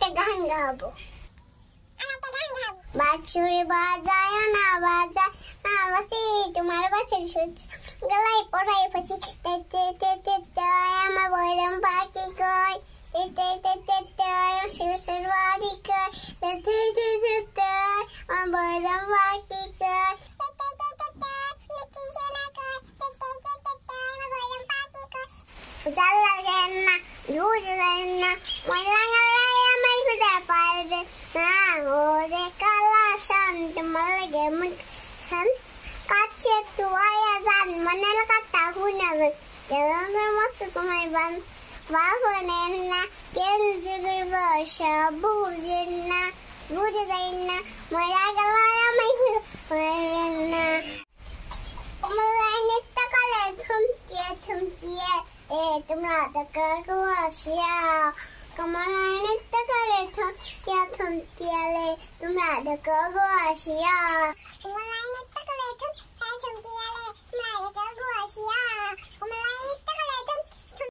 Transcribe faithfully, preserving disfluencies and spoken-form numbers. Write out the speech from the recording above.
গান গাবো। বাঁশুরি বাজায় না বাজায় না বাসি তোমার বাসের সুচ গলায় পড়াই ফাঁসি তে তে তে তে আমার বৈরম পাখি কই তে তে তে তে তে শ্বশুর বাড়ি কই তে তে তে তে তে আমার বৈরম পাখি কই জাল লাগেন না রোজ লাগেন না ময়লা গলায় আমায় খুঁজে পারবে না ওরে কালা শান্ত মলগে মুন কাছে তো আয়া জান মনের কথা শুনে কেন মস্ত তোমার বান বাবনেন না কেন জুড়ে বসা বুঝেন না বুঝে দেন না ময়লা গলায় আমায় খুঁজে পারবেন না কমলাইনের টাকালে থমকিয়ে থমকিয়ে এ তোমরা টাকা গোয়াশিয়া কমলাইনের টাকালে থমকিয়ে থমকিয়ে তোমরা টাকা গোয়াশিয়া